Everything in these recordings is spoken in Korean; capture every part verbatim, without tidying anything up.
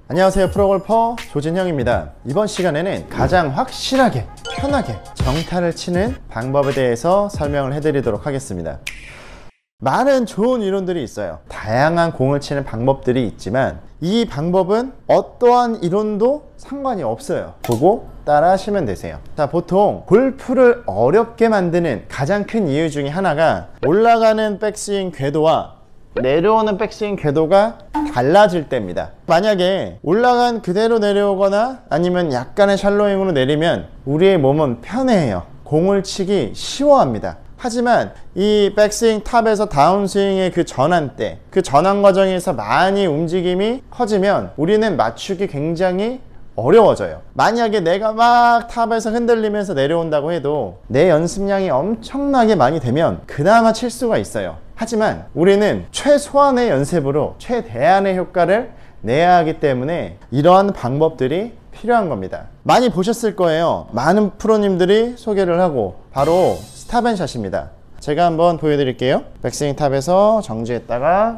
안녕하세요, 프로골퍼 조진형입니다. 이번 시간에는 가장 확실하게 편하게 정타를 치는 방법에 대해서 설명을 해드리도록 하겠습니다. 많은 좋은 이론들이 있어요. 다양한 공을 치는 방법들이 있지만 이 방법은 어떠한 이론도 상관이 없어요. 보고 따라 하시면 되세요. 자, 보통 골프를 어렵게 만드는 가장 큰 이유 중에 하나가 올라가는 백스윙 궤도와 내려오는 백스윙 궤도가 달라질 때입니다. 만약에 올라간 그대로 내려오거나 아니면 약간의 샬로잉으로 내리면 우리의 몸은 편해해요. 공을 치기 쉬워합니다. 하지만 이 백스윙 탑에서 다운스윙의 그 전환대, 그 전환 과정에서 많이 움직임이 커지면 우리는 맞추기 굉장히 어려워져요. 만약에 내가 막 탑에서 흔들리면서 내려온다고 해도 내 연습량이 엄청나게 많이 되면 그나마 칠 수가 있어요. 하지만 우리는 최소한의 연습으로 최대한의 효과를 내야 하기 때문에 이러한 방법들이 필요한 겁니다. 많이 보셨을 거예요. 많은 프로님들이 소개를 하고 바로 스탑앤샷입니다. 제가 한번 보여드릴게요. 백스윙 탑에서 정지했다가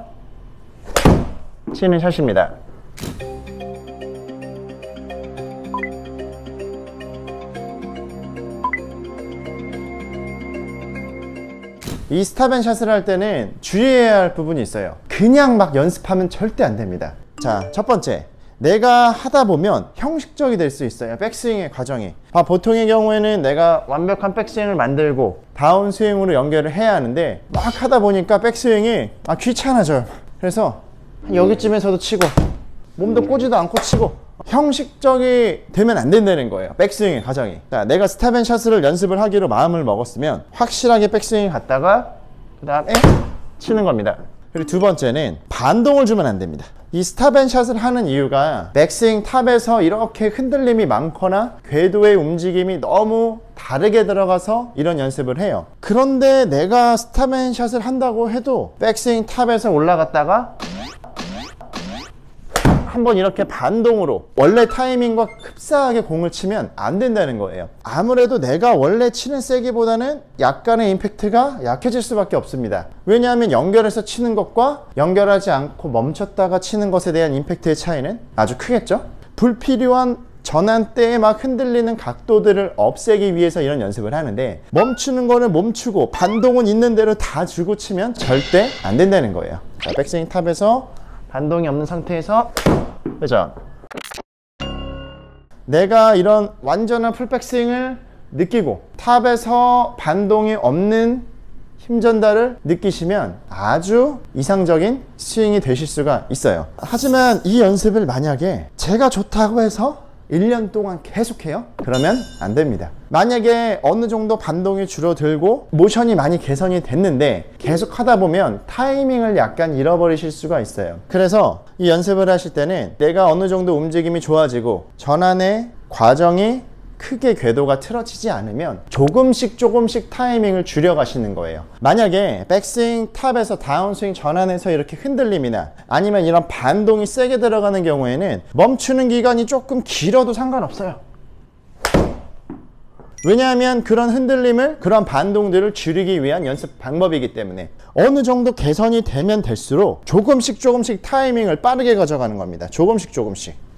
치는 샷입니다. 이 스탑앤샷을 할 때는 주의해야 할 부분이 있어요. 그냥 막 연습하면 절대 안 됩니다. 자, 첫 번째, 내가 하다 보면 형식적이 될 수 있어요. 백스윙의 과정이. 아, 보통의 경우에는 내가 완벽한 백스윙을 만들고 다운스윙으로 연결을 해야 하는데 막 하다 보니까 백스윙이 아, 귀찮아져요. 그래서 여기쯤에서도 치고 몸도 꼬지도 않고 치고 형식적이 되면 안 된다는 거예요. 백스윙의 과정이. 자, 내가 스탑앤샷을 연습을 하기로 마음을 먹었으면 확실하게 백스윙 갔다가 그 다음에 치는 겁니다. 그리고 두 번째는 반동을 주면 안 됩니다. 이 스탑앤샷을 하는 이유가 백스윙 탑에서 이렇게 흔들림이 많거나 궤도의 움직임이 너무 다르게 들어가서 이런 연습을 해요. 그런데 내가 스탑앤샷을 한다고 해도 백스윙 탑에서 올라갔다가 한번 이렇게 반동으로 원래 타이밍과 흡사하게 공을 치면 안 된다는 거예요. 아무래도 내가 원래 치는 세기보다는 약간의 임팩트가 약해질 수밖에 없습니다. 왜냐하면 연결해서 치는 것과 연결하지 않고 멈췄다가 치는 것에 대한 임팩트의 차이는 아주 크겠죠. 불필요한 전환대에 막 흔들리는 각도들을 없애기 위해서 이런 연습을 하는데 멈추는 거는 멈추고 반동은 있는 대로 다 주고 치면 절대 안 된다는 거예요. 자, 백스윙 탑에서 반동이 없는 상태에서 회전. 내가 이런 완전한 풀백스윙을 느끼고 탑에서 반동이 없는 힘 전달을 느끼시면 아주 이상적인 스윙이 되실 수가 있어요. 하지만 이 연습을 만약에 제가 좋다고 해서 일 년 동안 계속해요? 그러면 안 됩니다. 만약에 어느 정도 반동이 줄어들고 모션이 많이 개선이 됐는데 계속 하다 보면 타이밍을 약간 잃어버리실 수가 있어요. 그래서 이 연습을 하실 때는 내가 어느 정도 움직임이 좋아지고 전환의 과정이 크게 궤도가 틀어지지 않으면 조금씩 조금씩 타이밍을 줄여가시는 거예요. 만약에 백스윙 탑에서 다운스윙 전환해서 이렇게 흔들림이나 아니면 이런 반동이 세게 들어가는 경우에는 멈추는 기간이 조금 길어도 상관없어요. 왜냐하면 그런 흔들림을, 그런 반동들을 줄이기 위한 연습 방법이기 때문에 어느 정도 개선이 되면 될수록 조금씩 조금씩 타이밍을 빠르게 가져가는 겁니다. 조금씩 조금씩.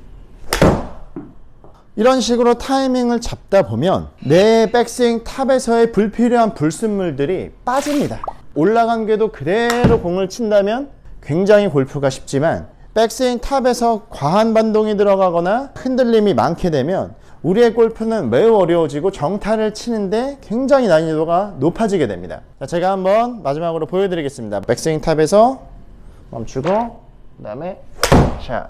이런 식으로 타이밍을 잡다 보면 내 백스윙 탑에서의 불필요한 불순물들이 빠집니다. 올라간 궤도 그대로 공을 친다면 굉장히 골프가 쉽지만 백스윙 탑에서 과한 반동이 들어가거나 흔들림이 많게 되면 우리의 골프는 매우 어려워지고 정타를 치는데 굉장히 난이도가 높아지게 됩니다. 자, 제가 한번 마지막으로 보여드리겠습니다. 백스윙 탑에서 멈추고 그 다음에 샷.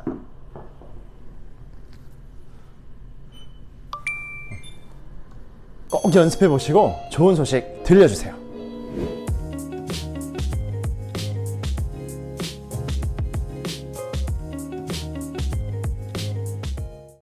꼭 연습해 보시고 좋은 소식 들려주세요.